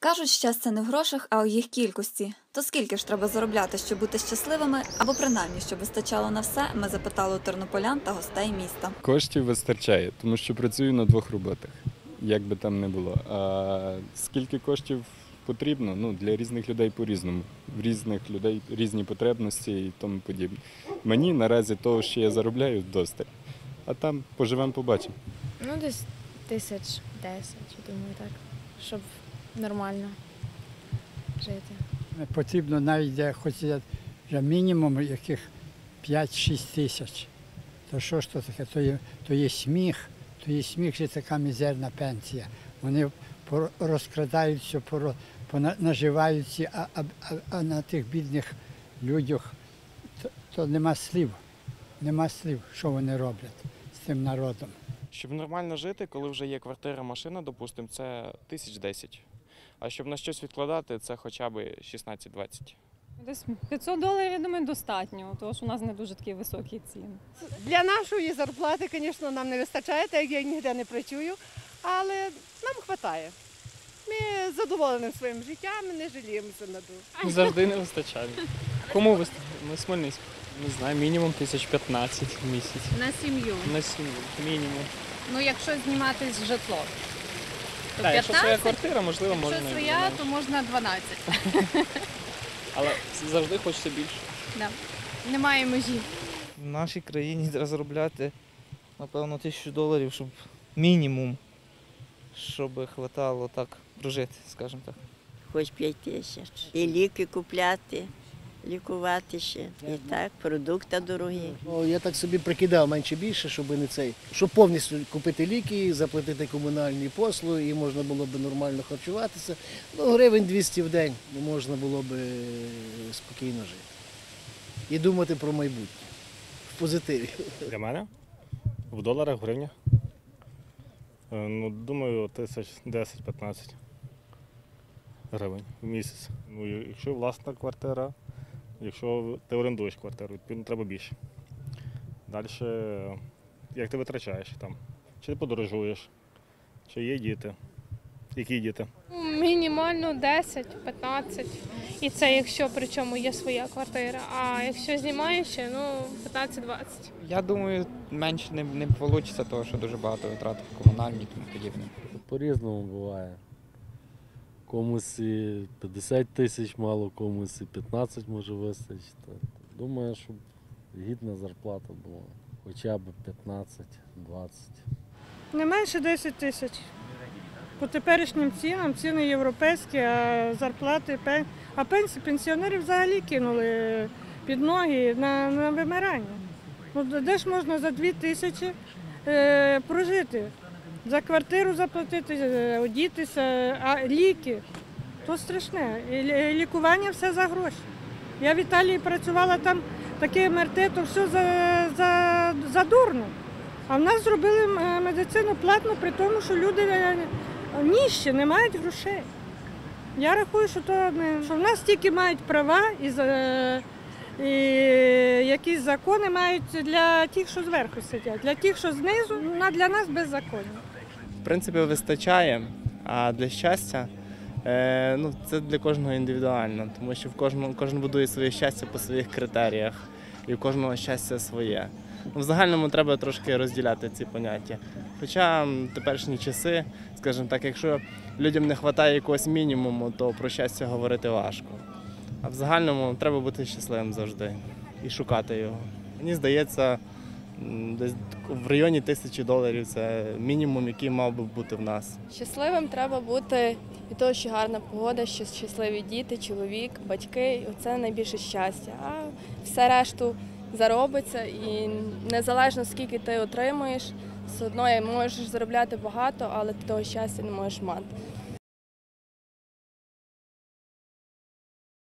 Кажуть, щастя не в грошах, а у їх кількості. То скільки ж треба заробляти, щоб бути щасливими, або принаймні, щоб вистачало на все, ми запитали у тернополян та гостей міста. Коштів вистачає, тому що працюю на 2 роботах, як би там не було. А скільки коштів потрібно? Ну, для різних людей по-різному. В різних людей різні потребності і тому подібне. Мені наразі того, що я заробляю, достатньо. А там поживемо, побачимо. Ну, десь 1010, думаю, так, щоб нормально жити. Потрібно навіть, де хоч вже мінімум яких 5-6 тисяч. То що ж то таке? То є сміх, що така мізерна пенсія. Вони розкрадаються, наживаються, а на тих бідних людях то нема слів, що вони роблять з тим народом. Щоб нормально жити, коли вже є квартира, машина, допустимо, це 1010. А щоб на щось відкладати, це хоча б 16-20. Десь $500, я думаю, достатньо, тому що у нас не дуже такі високі ціни. Для нашої зарплати, звісно, нам не вистачає, так як я ніде не працюю, але нам вистачає. Ми задоволені своїм життям, не жаліємося на дуже. Завжди не вистачає. Кому вистачає? Ми з Хмельницького. Не знаю, мінімум 1015 в місяць. На сім'ю. На сім'ю, мінімум. Ну, якщо знімати житло, то Так, якщо 15, своя квартира, можливо, можна. якщо і своя, менше. то можна 12. Але завжди хочеться більше. Да. Немає межі. В нашій країні треба заробляти, напевно, $1000, щоб мінімум, щоб хватало так прожити, скажімо так. Хоч 5000. І ліки купляти, лікувати ще. І так, продукти дорогі. Я так собі прикидав менше-більше, щоб не цей, щоб повністю купити ліки, заплатити комунальні послуги і можна було б нормально харчуватися. Ну, гривень 200 в день можна було б спокійно жити. І думати про майбутнє. В позитиві. Для мене? В доларах, в гривнях? Ну, думаю, 10-15 гривень в місяць. Ну, якщо власна квартира, якщо ти орендуєш квартиру, відповідно треба більше. Далі, як ти витрачаєш там? Чи ти подорожуєш, чи є діти? Які діти? Мінімально 10-15. І це якщо причому є своя квартира. А якщо знімаєш, ну 15-20. Я думаю, менше не вийде, тому що дуже багато витратив комунальні і тому подібне. По-різному буває. Комусь і 50 тисяч мало, комусь і 15 може вистачити. Думаю, щоб гідна зарплата була. Хоча б 15-20. Не менше 10 тисяч. По теперішнім цінам, ціни європейські, а зарплати, а пенсії пенсіонерів взагалі кинули під ноги на вимирання. Ну, де ж можна за 2 тисячі прожити? За квартиру заплатити, одітися, а ліки – то страшне. І лікування все за гроші. Я в Італії працювала, там таке МРТ, то все за дурно. А в нас зробили медицину платну, при тому, що люди ніщі, не мають грошей. Я рахую, що в нас тільки мають права і якісь закони мають для тих, що зверху сидять. Для тих, що знизу, для нас беззаконня. В принципі, вистачає, а для щастя, це для кожного індивідуально, тому що кожен будує своє щастя по своїх критеріях, і у кожного щастя своє. В загальному треба трошки розділяти ці поняття. Хоча в теперішні часи, скажімо так, якщо людям не вистачає якогось мінімуму, то про щастя говорити важко. А в загальному треба бути щасливим завжди і шукати його. Мені здається, десь в районі $1000 це мінімум, який мав би бути в нас. Щасливим треба бути від того, що гарна погода, що щасливі діти, чоловік, батьки. Це найбільше щастя. А все решту заробиться і незалежно скільки ти отримуєш, все одно можеш заробляти багато, але ти того щастя не можеш мати.